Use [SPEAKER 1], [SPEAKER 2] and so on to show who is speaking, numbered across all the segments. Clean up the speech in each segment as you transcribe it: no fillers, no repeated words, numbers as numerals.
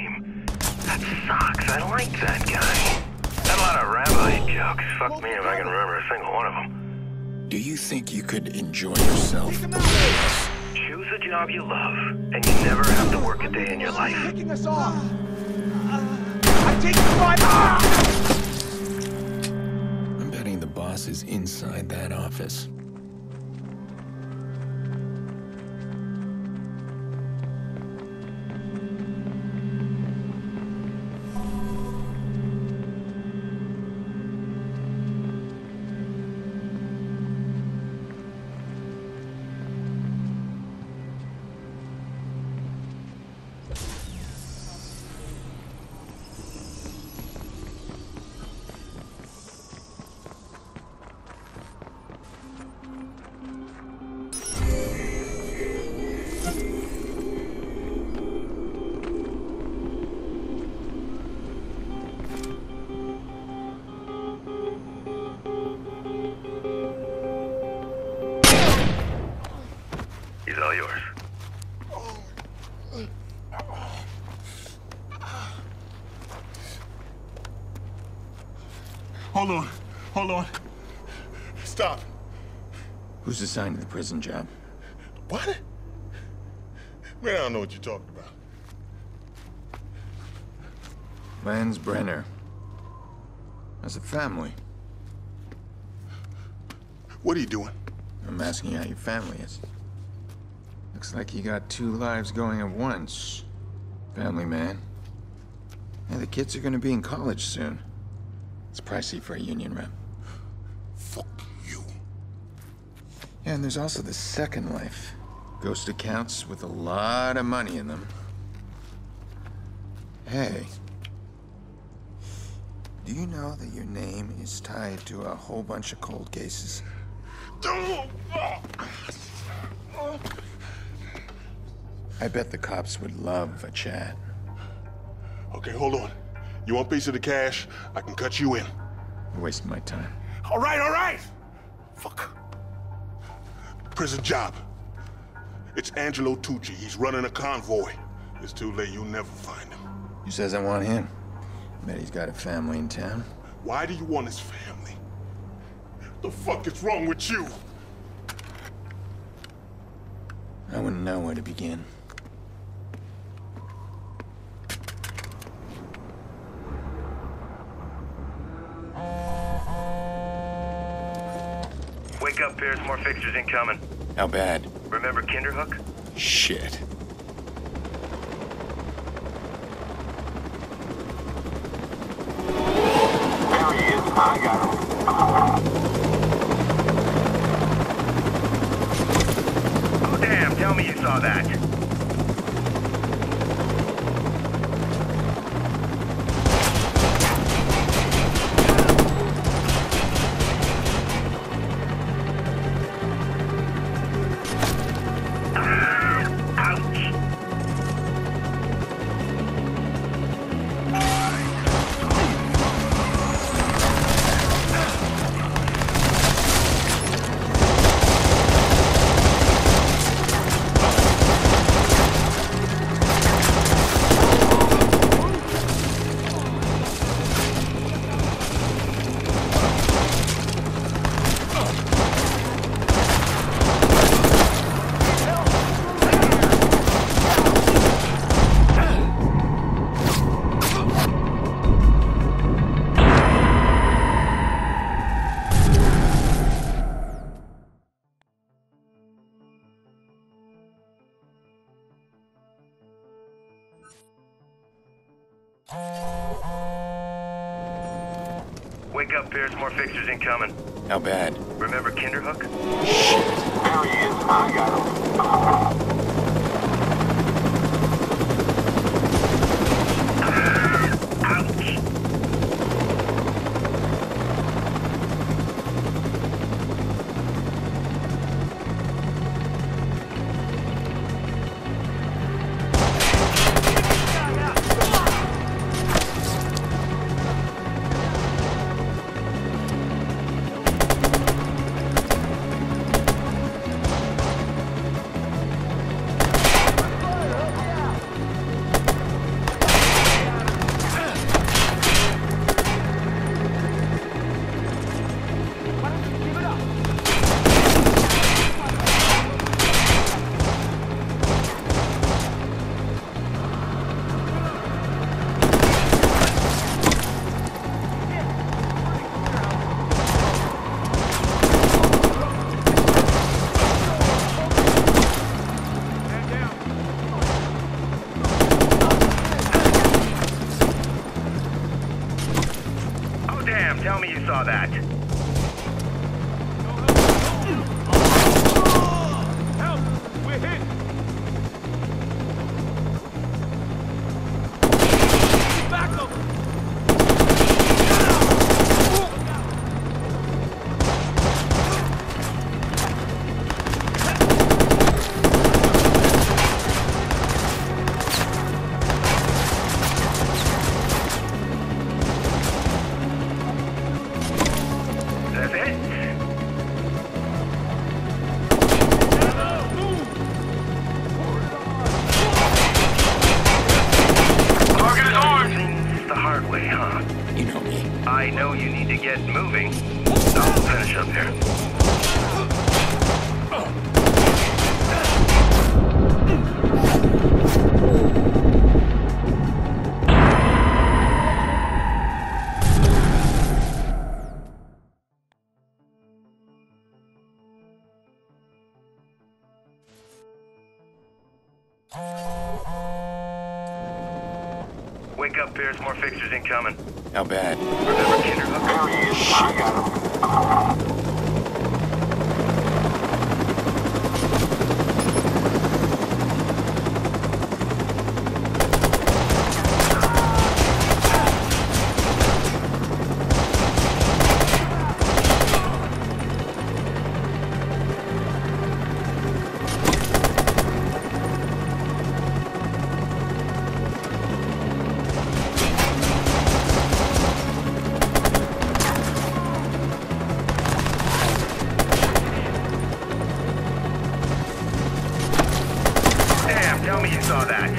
[SPEAKER 1] name. That sucks. I like that guy. Had a lot of rabbi jokes. Fuck me if I can remember a single one of them.
[SPEAKER 2] Do you think you could enjoy yourself the way this?
[SPEAKER 1] Choose a job you love, and you never have to work a day in your life.
[SPEAKER 3] Taking us off. I'm taking fire.
[SPEAKER 2] I'm betting the boss is inside that office.
[SPEAKER 1] He's all yours.
[SPEAKER 4] Hold on. Stop.
[SPEAKER 2] Who's assigned to the prison job?
[SPEAKER 4] What? Man, I don't know what you're talking about.
[SPEAKER 2] Lance Brenner. As a family.
[SPEAKER 4] What are you doing?
[SPEAKER 2] I'm asking how your family is. Looks like you got two lives going at once. Family man. Yeah, the kids are gonna be in college soon. It's pricey for a union rep.
[SPEAKER 4] Fuck you.
[SPEAKER 2] Yeah, and there's also the second life. Ghost accounts with a lot of money in them. Hey. Do you know that your name is tied to a whole bunch of cold cases? I bet the cops would love a chat.
[SPEAKER 4] Okay, hold on. You want a piece of the cash? I can cut you in.
[SPEAKER 2] You're wasting my time.
[SPEAKER 4] All right. Fuck. Prison job. It's Angelo Tucci. He's running a convoy. It's too late. You'll never find him.
[SPEAKER 2] Who says I want him? Bet he's got a family in town.
[SPEAKER 4] Why do you want his family? The fuck is wrong with you?
[SPEAKER 2] I wouldn't know where to begin.
[SPEAKER 1] Wake up, Pierce. More fixtures incoming.
[SPEAKER 2] How bad?
[SPEAKER 1] Remember Kinderhook?
[SPEAKER 2] Shit.
[SPEAKER 5] There he is. I got him.
[SPEAKER 1] Oh, damn. Tell me you saw that. Wake up, Pierce. More fixtures incoming.
[SPEAKER 2] How bad?
[SPEAKER 1] Remember Kinderhook?
[SPEAKER 2] Shit.
[SPEAKER 5] There he is. I got him.
[SPEAKER 1] tell me you saw that.
[SPEAKER 3] Help! We're hit! Back up!
[SPEAKER 1] That's it? Target is armed! Things the hard way, huh?
[SPEAKER 2] You know me.
[SPEAKER 1] I know you need to get moving. I'll finish up here. Wake up, Pierce. More fixtures incoming.
[SPEAKER 2] How bad?
[SPEAKER 1] Remember Kinderhook?
[SPEAKER 5] There he is. I got him.
[SPEAKER 1] Damn, tell me you saw that.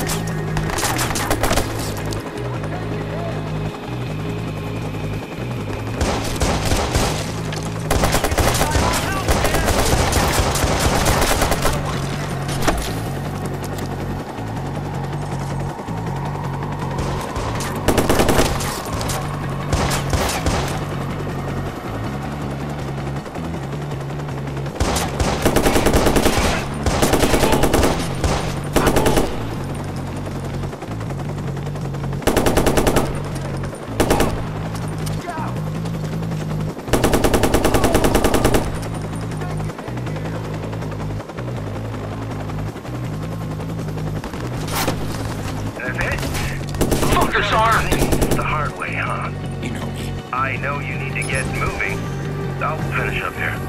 [SPEAKER 1] That's it?
[SPEAKER 5] Fucker's armed.
[SPEAKER 1] Things the hard way, huh?
[SPEAKER 2] You know me.
[SPEAKER 1] I know you need to get moving. I'll finish up here.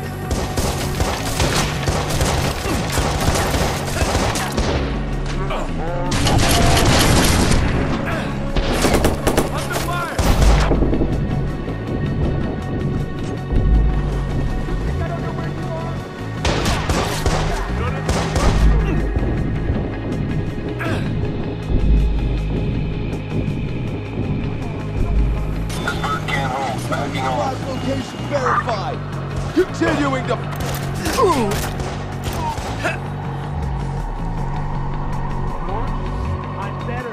[SPEAKER 3] Under fire!
[SPEAKER 5] This bird can't hold. Backing off.
[SPEAKER 3] Location verified! Continuing to... I'm better.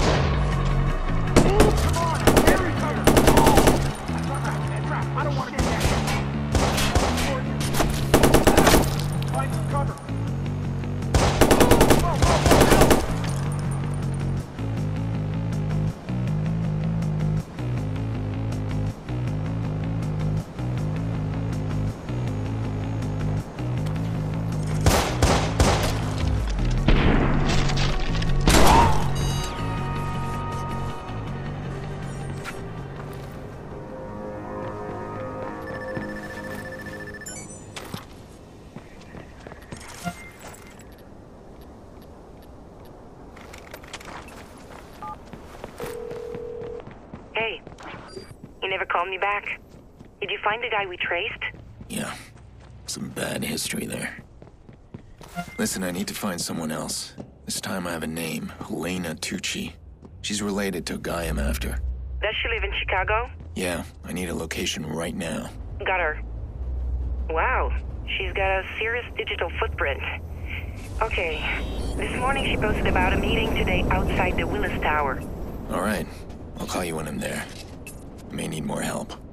[SPEAKER 3] Come on, Harry Carter! I don't want to get that. Find some cover.
[SPEAKER 6] Hey, you never called me back. Did you find the guy we traced?
[SPEAKER 2] Yeah. Some bad history there. Listen, I need to find someone else. This time I have a name. Helena Tucci. She's related to a guy I'm after.
[SPEAKER 6] Does she live in Chicago?
[SPEAKER 2] Yeah, I need a location right now.
[SPEAKER 6] Got her. Wow, she's got a serious digital footprint. Okay, this morning she posted about a meeting today outside the Willis Tower.
[SPEAKER 2] All right. I'll call you when I'm there. I may need more help.